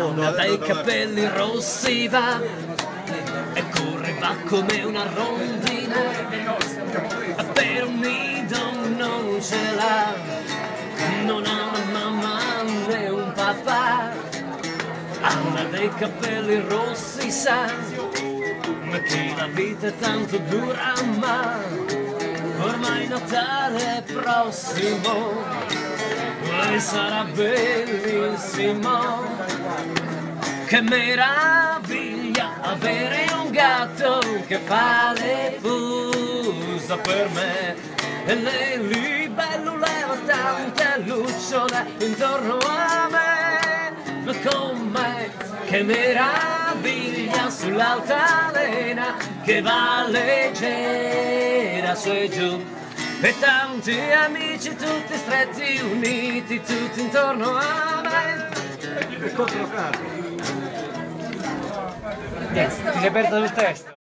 Anna dai capelli rossi va e corre va come una rondina, per un nido non ce l'ha, non ha una mamma né un papà. Anna dei capelli rossi sa che la vita è tanto dura, ma ormai Natale è prossimo e sarà bellissimo. Che meraviglia avere un gatto che fa le fusa per me, e le libellule tante lucciole intorno a me. Ma com'è, che meraviglia sull'altalena che va leggera su e giù, e tanti amici tutti stretti uniti tutti intorno a me. E controcanto. Ti sei aperto sul testo.